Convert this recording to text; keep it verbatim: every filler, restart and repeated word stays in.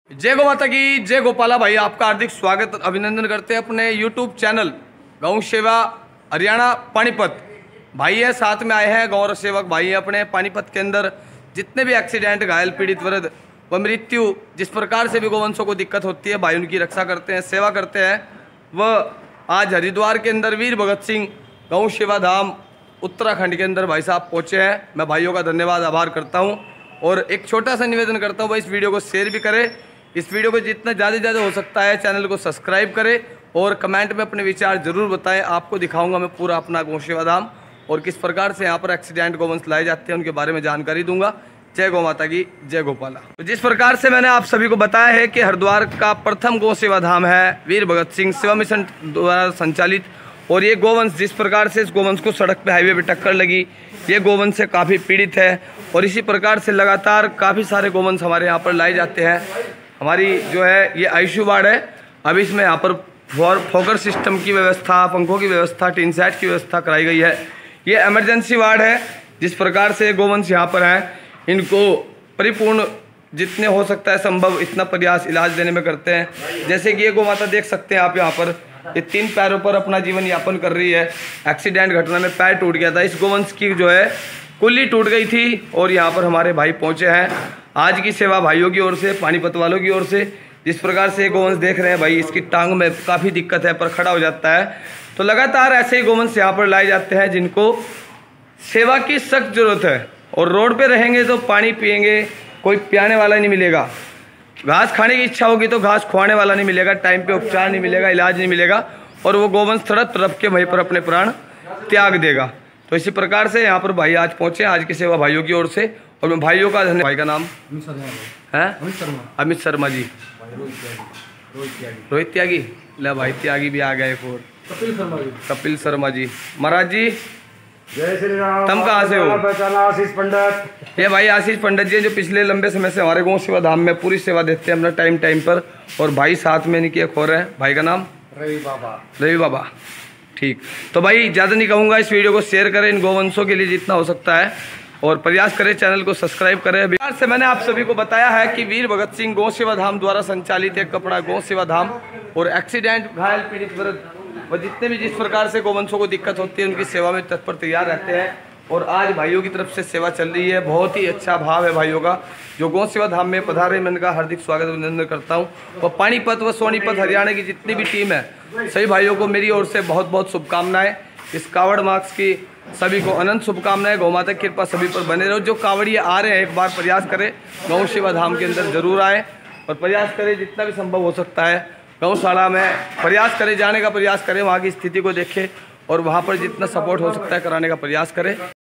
जय गौ माता की जय गोपाला भाई, आपका हार्दिक स्वागत अभिनंदन करते हैं अपने यूट्यूब चैनल गौ सेवा हरियाणा पानीपत। भाई है साथ में आए हैं गौ सेवक भाई हैं अपने पानीपत के अंदर। जितने भी एक्सीडेंट, घायल, पीड़ित वर्ग व मृत्यु, जिस प्रकार से भी गोवंशों को दिक्कत होती है, भाई उनकी रक्षा करते हैं, सेवा करते हैं। वह आज हरिद्वार के अंदर वीर भगत सिंह गौ सेवा धाम उत्तराखंड के अंदर भाई साहब पहुँचे हैं। मैं भाइयों का धन्यवाद आभार करता हूँ और एक छोटा सा निवेदन करता हूँ भाई, इस वीडियो को शेयर भी करें। इस वीडियो को जितना ज़्यादा से ज़्यादा हो सकता है चैनल को सब्सक्राइब करें और कमेंट में अपने विचार जरूर बताएं। आपको दिखाऊंगा मैं पूरा अपना गौ सेवा धाम और किस प्रकार से यहाँ पर एक्सीडेंट गोवंश लाए जाते हैं, उनके बारे में जानकारी दूंगा। जय गौ माता की जय गोपाला। तो जिस प्रकार से मैंने आप सभी को बताया है कि हरिद्वार का प्रथम गौ सेवा धाम है वीर भगत सिंह सेवा मिशन द्वारा संचालित। और ये गोवंश जिस प्रकार से इस गोवंश को सड़क पे हाईवे पे टक्कर लगी, ये गोवंश से काफ़ी पीड़ित है और इसी प्रकार से लगातार काफ़ी सारे गोवंश हमारे यहाँ पर लाए जाते हैं। हमारी जो है ये आईसीयू वार्ड है। अब इसमें यहाँ पर फोकर सिस्टम की व्यवस्था, पंखों की व्यवस्था, टीन सेट की व्यवस्था कराई गई है। ये इमरजेंसी वार्ड है। जिस प्रकार से गोवंश यहाँ पर हैं, इनको परिपूर्ण जितने हो सकता है संभव इतना प्रयास इलाज देने में करते हैं। जैसे कि ये गौ माता देख सकते हैं आप, यहाँ पर ये तीन पैरों पर अपना जीवन यापन कर रही है। एक्सीडेंट घटना में पैर टूट गया था, इस गोवंश की जो है कुल्ली टूट गई थी और यहाँ पर हमारे भाई पहुँचे हैं। आज की सेवा भाइयों की ओर से, पानीपत वालों की ओर से। जिस प्रकार से गोवंश देख रहे हैं भाई, इसकी टांग में काफ़ी दिक्कत है पर खड़ा हो जाता है। तो लगातार ऐसे ही गोवंश यहाँ पर लाए जाते हैं जिनको सेवा की सख्त जरूरत है। और रोड पे रहेंगे तो पानी पिएंगे, कोई पियाने वाला नहीं मिलेगा। घास खाने की इच्छा होगी तो घास खुआने वाला नहीं मिलेगा, टाइम पे उपचार नहीं मिलेगा, इलाज नहीं मिलेगा और वो गोवंश तड़प तड़प के वहीं पर अपने प्राण त्याग देगा। तो इसी प्रकार से यहाँ पर भाई आज पहुँचे, आज की सेवा भाइयों की ओर से। और मैं भाइयों का धन्यवाद। भाई का नाम है अमित शर्मा जी, रोहित त्यागी। ले भाई त्यागी भी आ गया एक और, कपिल शर्मा जी। महाराज जी जय श्री राम। तुम कहाँ से हो? आशीष पंडित। ये भाई आशीष पंडित जी जो पिछले लंबे समय से हमारे गौ सेवा धाम में पूरी सेवा देते हैं अपना टाइम टाइम पर। और भाई साथ में इनकी एक और है, भाई का नाम रवि बाबा। रवि बाबा, ठीक। तो भाई ज़्यादा नहीं कहूँगा, इस वीडियो को शेयर करें इन गोवंशों के लिए जितना हो सकता है और प्रयास करें, चैनल को सब्सक्राइब करें। बिहार से मैंने आप सभी को बताया है कि वीर भगत सिंह गौ सेवा धाम द्वारा संचालित एक कपड़ा गौ सेवा धाम और एक्सीडेंट, घायल, पीड़ित वर्ग व जितने भी जिस प्रकार से गोवंशों को दिक्कत होती है उनकी सेवा में तत्पर तैयार रहते हैं। और आज भाइयों की तरफ से सेवा चल रही है। बहुत ही अच्छा भाव है भाइयों का जो गौ सेवा धाम में पधारे। मैं इनका हार्दिक स्वागत अभिनंदन करता हूँ। और पानीपत व सोनीपत हरियाणा की जितनी भी टीम है, सभी भाइयों को मेरी ओर से बहुत बहुत शुभकामनाएं। इस कावड़ मार्क्स की सभी को अनंत शुभकामनाएं। गौ माता की कृपा सभी पर बने रहो। जो कावड़िए आ रहे हैं एक बार प्रयास करें, गौ सेवा धाम के अंदर जरूर आए और प्रयास करें जितना भी संभव हो सकता है गौशाला में प्रयास करें, जाने का प्रयास करें, वहाँ की स्थिति को देखें और वहाँ पर जितना सपोर्ट हो सकता है कराने का प्रयास करें।